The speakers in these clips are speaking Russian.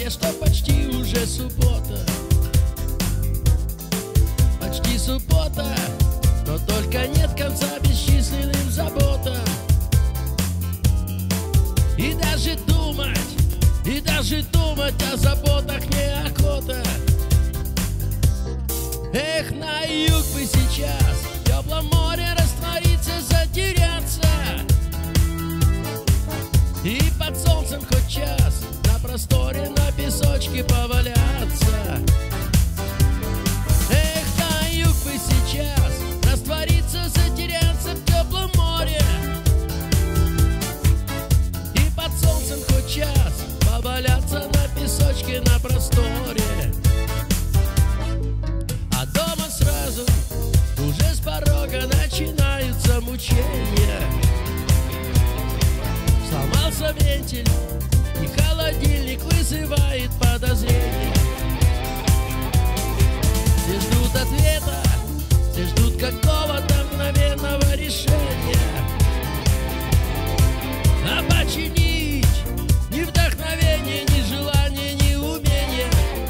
мне, что почти уже суббота. Почти суббота, но только нет конца бесчисленным заботам. И даже думать о заботах неохота. Эх, на юг бы сейчас в теплом море раствориться, затеряться, и под солнцем хоть час на просторе, на песочке поваляться. Эх, на юг бы сейчас раствориться, затеряться в теплом море, и под солнцем хоть час поваляться на песочке, на просторе. А дома сразу уже с порога начинаются мучения. Сломался вентиль, и холодильник вызывает подозрения. Все ждут ответа, все ждут какого-то мгновенного решения. А починить ни вдохновения, ни желания, ни умения.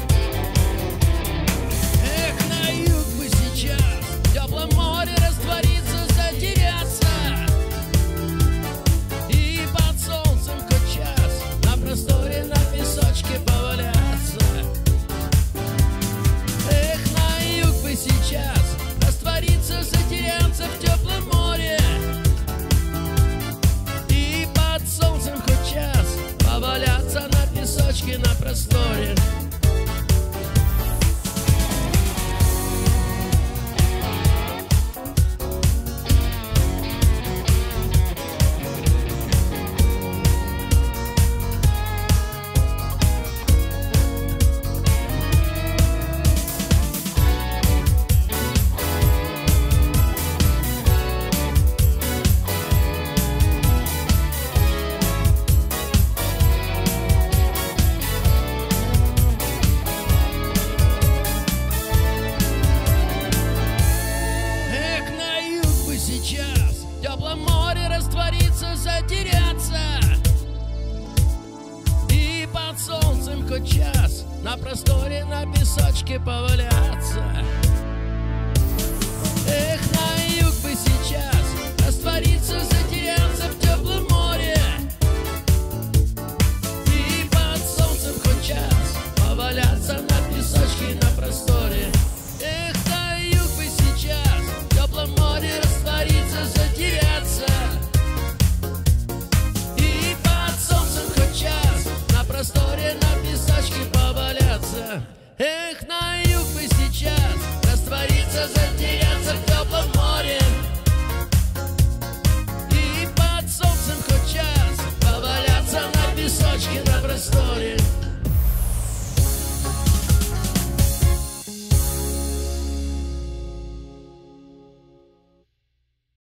Эх, на юг бы сейчас в теплом море раствориться, затеряться, и под солнцем хоть час на просторе, на песочке поваляться. Эх, на юг бы сейчас раствориться, затеряться в теплом море, и под солнцем хоть час поваляться на песочке, на просторе. В теплом море раствориться, затеряться, и под солнцем хоть час на просторе, на песочке поваляться. Эх, на юг бы сейчас раствориться, затеряться в теплом море, и под солнцем хоть час поваляться на песочке, на просторе. Эх, на юг бы сейчас в теплом море раствориться, затеряться, и под солнцем хоть час на просторе, на песочке поваляться. Эх, на